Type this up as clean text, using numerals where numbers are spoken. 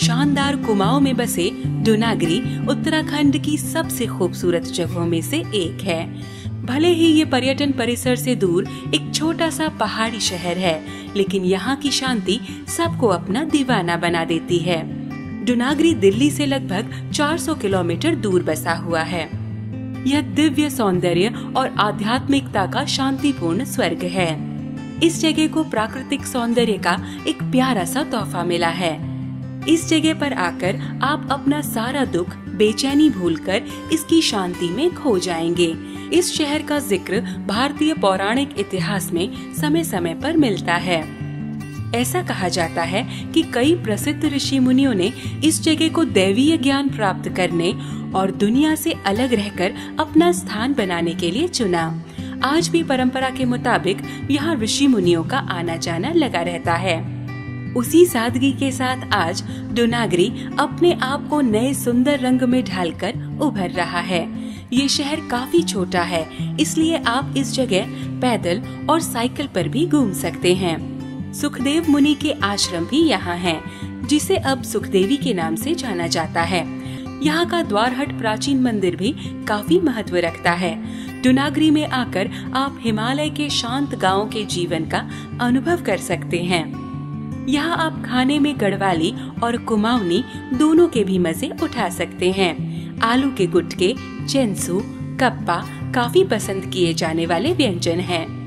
शानदार कुमाऊं में बसे डोनागिरी उत्तराखंड की सबसे खूबसूरत जगहों में से एक है। भले ही ये पर्यटन परिसर से दूर एक छोटा सा पहाड़ी शहर है, लेकिन यहाँ की शांति सबको अपना दीवाना बना देती है। डोनागिरी दिल्ली से लगभग 400 किलोमीटर दूर बसा हुआ है। यह दिव्य सौंदर्य और आध्यात्मिकता का शांतिपूर्ण स्वर्ग है। इस जगह को प्राकृतिक सौंदर्य का एक प्यारा सा तोहफा मिला है। इस जगह पर आकर आप अपना सारा दुख, बेचैनी भूलकर इसकी शांति में खो जाएंगे। इस शहर का जिक्र भारतीय पौराणिक इतिहास में समय समय पर मिलता है। ऐसा कहा जाता है कि कई प्रसिद्ध ऋषि मुनियों ने इस जगह को दैवीय ज्ञान प्राप्त करने और दुनिया से अलग रहकर अपना स्थान बनाने के लिए चुना। आज भी परंपरा के मुताबिक यहाँ ऋषि मुनियों का आना जाना लगा रहता है। उसी सादगी के साथ आज डोनागिरी अपने आप को नए सुंदर रंग में ढालकर उभर रहा है। ये शहर काफी छोटा है, इसलिए आप इस जगह पैदल और साइकिल पर भी घूम सकते हैं। सुखदेव मुनि के आश्रम भी यहाँ है, जिसे अब सुखदेवी के नाम से जाना जाता है। यहाँ का द्वारहट प्राचीन मंदिर भी काफी महत्व रखता है। डोनागिरी में आकर आप हिमालय के शांत गांवों के जीवन का अनुभव कर सकते हैं। यहाँ आप खाने में गढ़वाली और कुमाऊनी दोनों के भी मजे उठा सकते हैं। आलू के गुटके, चेंसू, कप्पा काफी पसंद किए जाने वाले व्यंजन हैं।